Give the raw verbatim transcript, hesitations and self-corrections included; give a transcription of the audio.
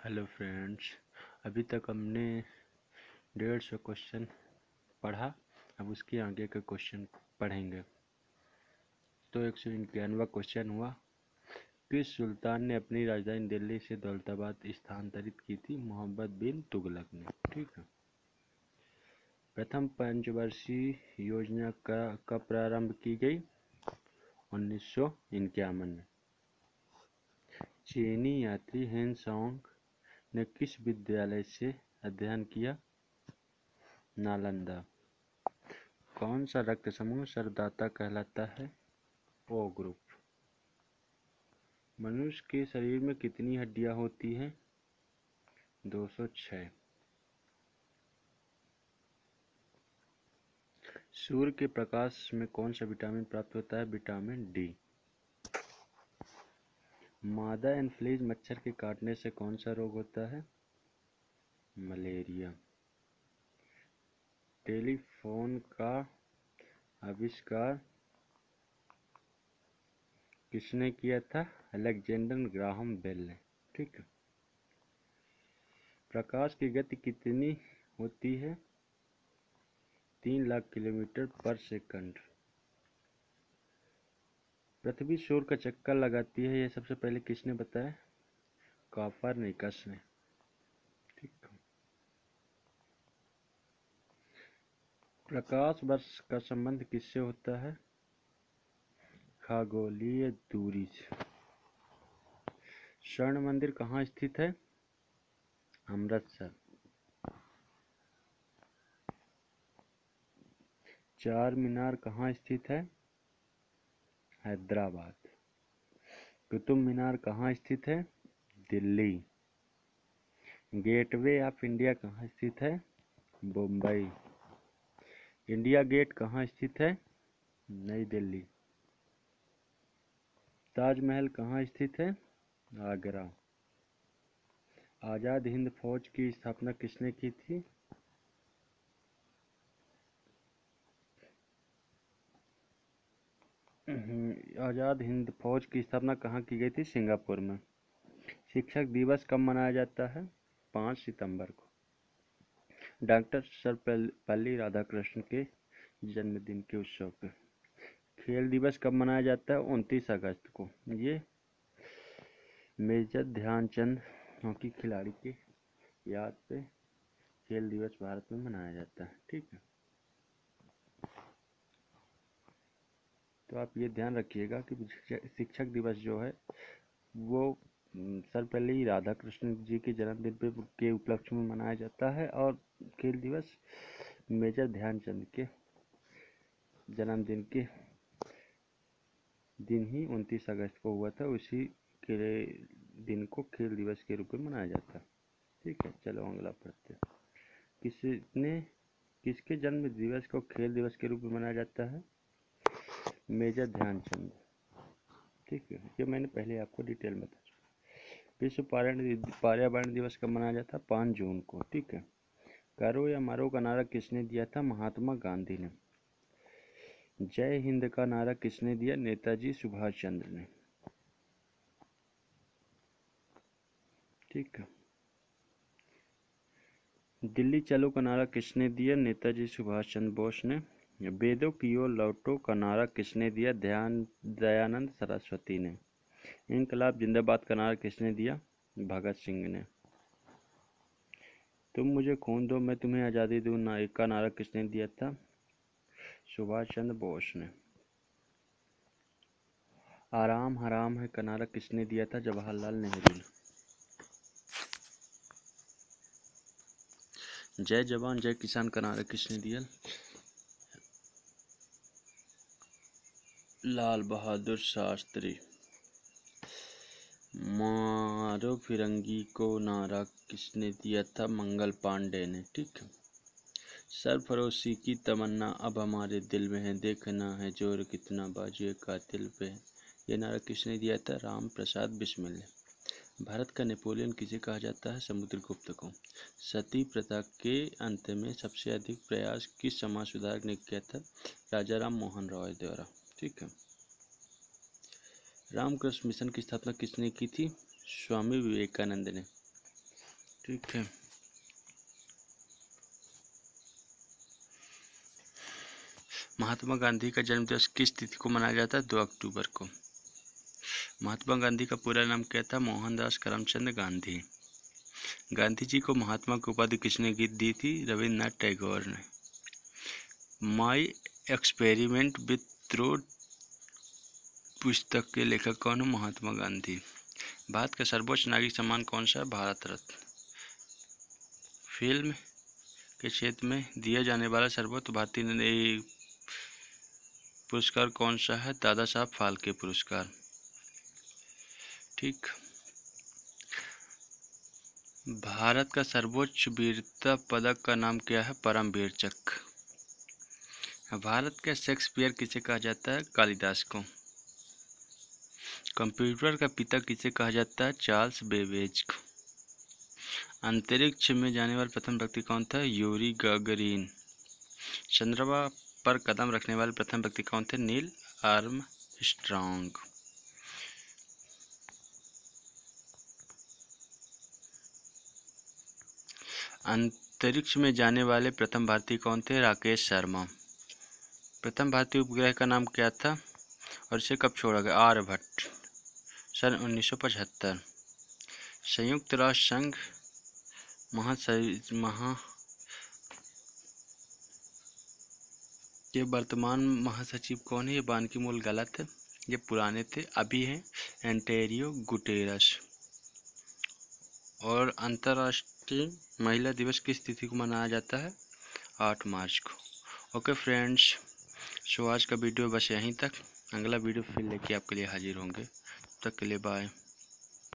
Hello friends, अभी तक हमने डेढ़ सौ क्वेश्चन पढ़ा। अब उसके आगे के क्वेश्चन पढ़ेंगे। तो एक सौ इक्यानवा क्वेश्चन हुआ, किस सुल्तान ने अपनी राजधानी दिल्ली से दौलताबाद स्थानांतरित की थी? मोहम्मद बिन तुगलक ने। ठीक है। प्रथम पंचवर्षीय योजना का कब प्रारंभ की गई? उन्नीस सौ इक्यावन में। चीनी यात्री हेन सांग ने किस विद्यालय से अध्ययन किया? नालंदा। कौन सा रक्त समूह सर्वदाता कहलाता है? O group. मनुष्य के शरीर में कितनी हड्डियां होती हैं? दो सौ छह। सूर्य के प्रकाश में कौन सा विटामिन प्राप्त होता है? Vitamin D. मादा एनफ्लूएंजा मच्छर के काटने से कौन सा रोग होता है? मलेरिया। टेलीफोन का आविष्कार किसने किया था? अलेक्जेंडर ग्राहम बेल ने। ठीक है। प्रकाश की गति कितनी होती है? तीन लाख किलोमीटर पर सेकंड। पृथ्वी सूर्य का चक्कर लगाती है, यह सबसे पहले किसने बताया? कोपरनिकस ने। ठीक है। प्रकाश वर्ष का संबंध किससे होता है? खगोलीय दूरी से। स्वर्ण मंदिर कहाँ स्थित है? अमृतसर। चार मीनार कहाँ स्थित है? हैदराबाद। कुतुब मीनार कहाँ स्थित है? दिल्ली। गेटवे ऑफ इंडिया कहाँ स्थित है? मुंबई। इंडिया गेट कहाँ स्थित है? नई दिल्ली। ताजमहल कहाँ स्थित है? आगरा। आजाद हिंद फौज की स्थापना किसने की थी? आजाद हिंद फौज की स्थापना कहाँ की गई थी? सिंगापुर में। शिक्षक दिवस कब मनाया जाता है? पाँच सितंबर को। डॉक्टर सर्वपल्ली राधाकृष्णन के जन्मदिन के उत्सव पे। खेल दिवस कब मनाया जाता है? उनतीस अगस्त को। ये मेजर ध्यानचंद हॉकी खिलाड़ी की याद पे खेल दिवस भारत में मनाया जाता है। ठीक है। तो आप ये ध्यान रखिएगा कि शिक्षक दिवस जो है वो सर्वपल्ली राधाकृष्णन जी के जन्मदिन पे के उपलक्ष्य में मनाया जाता है, और खेल दिवस मेजर ध्यानचंद के जन्मदिन के दिन ही उनतीस अगस्त को हुआ था, उसी के दिन को खेल दिवस के रूप में मनाया जाता है। ठीक है। चलो अगला पढ़ते हैं। किसने किसके जन्म दिवस को खेल दिवस के रूप में मनाया जाता है? मेजर ध्यानचंद। ठीक है। ये मैंने पहले आपको डिटेल में बता चुका। विश्व पर्यावरण दिवस कब मनाया जाता है? पाँच जून को। ठीक है। करो या मरो का नारा किसने दिया था? महात्मा गांधी ने। जय हिंद का नारा किसने दिया? नेताजी सुभाष चंद्र ने। ठीक है। दिल्ली चलो का नारा किसने दिया? नेताजी सुभाष चंद्र बोस ने। वेदों की ओर लौटो का नारा किसने दिया? ध्यान दयानंद सरस्वती ने। इनकलाब जिंदाबाद का नारा किसने दिया? भगत सिंह ने। तुम मुझे खून दो मैं तुम्हें आज़ादी दूं का नारा किसने दिया था? सुभाष चंद्र बोस ने। आराम हराम है का नारा किसने दिया था? जवाहरलाल नेहरू ने। जय जवान जय किसान का नारा किसने दिया? लाल बहादुर शास्त्री। मारो फिरंगी को नारा किसने दिया था? मंगल पांडे ने। ठीक है। सरफरोशी की तमन्ना अब हमारे दिल में है, देखना है जोर कितना बाजुए कातिल पे है। ये नारा किसने दिया था? राम प्रसाद बिस्मिल ने। भारत का नेपोलियन किसे कहा जाता है? समुद्रगुप्त को। सती प्रथा के अंत में सबसे अधिक प्रयास किस समाज सुधारक ने किया था? राजा राम मोहन रॉय द्वारा। ठीक है। रामकृष्ण मिशन की स्थापना किसने की थी? स्वामी विवेकानंद ने। ठीक है। महात्मा गांधी का जन्म दिवस किस तिथि को मनाया जाता है? दो अक्टूबर को। महात्मा गांधी का पूरा नाम क्या था? मोहनदास करमचंद गांधी। गांधी जी को महात्मा की उपाधि किसने दी थी? रविन्द्रनाथ टैगोर ने। माई एक्सपेरिमेंट विथ ट्रूथ पुस्तक के लेखक कौन है? महात्मा गांधी। भारत का सर्वोच्च नागरिक सम्मान कौन सा है? भारत रत्न। फिल्म के क्षेत्र में दिया जाने वाला सर्वोच्च भारतीय पुरस्कार कौन सा है? दादा साहब फाल्के पुरस्कार। ठीक। भारत का सर्वोच्च वीरता पदक का नाम क्या है? परमवीर चक्र। भारत का शेक्सपियर किसे कहा जाता है? कालिदास को। कंप्यूटर का पिता किसे कहा जाता है? चार्ल्स बेबेज को। अंतरिक्ष में जाने वाला प्रथम व्यक्ति कौन था? Yuri Gagarin. चंद्रमा पर कदम रखने वाले प्रथम व्यक्ति कौन थे? Neil Armstrong. अंतरिक्ष में जाने वाले प्रथम भारतीय कौन थे? राकेश शर्मा। प्रथम भारतीय उपग्रह का नाम क्या था और इसे कब छोड़ा गया? आर्यभट्ट, सन उन्नीस सौ पचहत्तर। संयुक्त राष्ट्र संघ महा के वर्तमान महासचिव कौन है? ये बान की मूल गलत है, ये पुराने थे, अभी हैं एंटेरियो गुटेरस। और अंतर्राष्ट्रीय महिला दिवस किस तिथि को मनाया जाता है? आठ मार्च को। ओके फ्रेंड्स, सो आज का वीडियो बस यहीं तक। अगला वीडियो फिर लेके आपके लिए हाजिर होंगे। तब तक के लिए बाय।